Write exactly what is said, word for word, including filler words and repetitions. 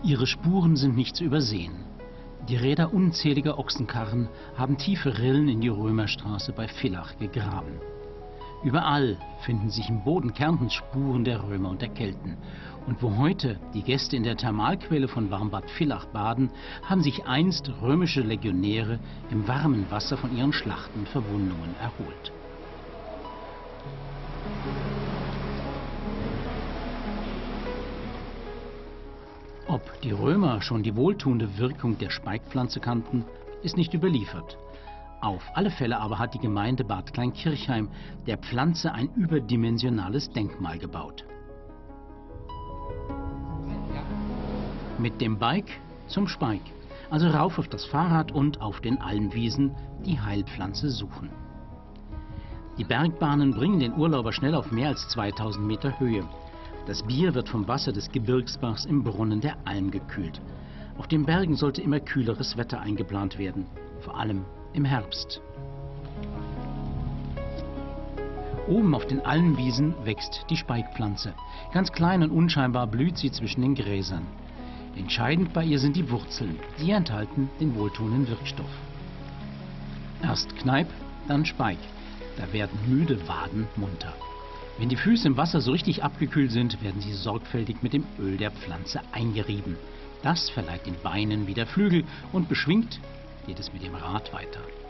Ihre Spuren sind nicht zu übersehen. Die Räder unzähliger Ochsenkarren haben tiefe Rillen in die Römerstraße bei Villach gegraben. Überall finden sich im Boden Kärntens Spuren der Römer und der Kelten. Und wo heute die Gäste in der Thermalquelle von Warmbad Villach baden, haben sich einst römische Legionäre im warmen Wasser von ihren Schlachten und Verwundungen erholt. Ob die Römer schon die wohltuende Wirkung der Speikpflanze kannten, ist nicht überliefert. Auf alle Fälle aber hat die Gemeinde Bad Kleinkirchheim der Pflanze ein überdimensionales Denkmal gebaut. Mit dem Bike zum Speik, also rauf auf das Fahrrad und auf den Almwiesen die Heilpflanze suchen. Die Bergbahnen bringen den Urlauber schnell auf mehr als zweitausend Meter Höhe. Das Bier wird vom Wasser des Gebirgsbachs im Brunnen der Alm gekühlt. Auf den Bergen sollte immer kühleres Wetter eingeplant werden, vor allem im Herbst. Oben auf den Almwiesen wächst die Speikpflanze. Ganz klein und unscheinbar blüht sie zwischen den Gräsern. Entscheidend bei ihr sind die Wurzeln. Sie enthalten den wohltuenden Wirkstoff. Erst Kneipp, dann Speik. Da werden müde Waden munter. Wenn die Füße im Wasser so richtig abgekühlt sind, werden sie sorgfältig mit dem Öl der Pflanze eingerieben. Das verleiht den Beinen wieder Flügel und beschwingt geht es mit dem Rad weiter.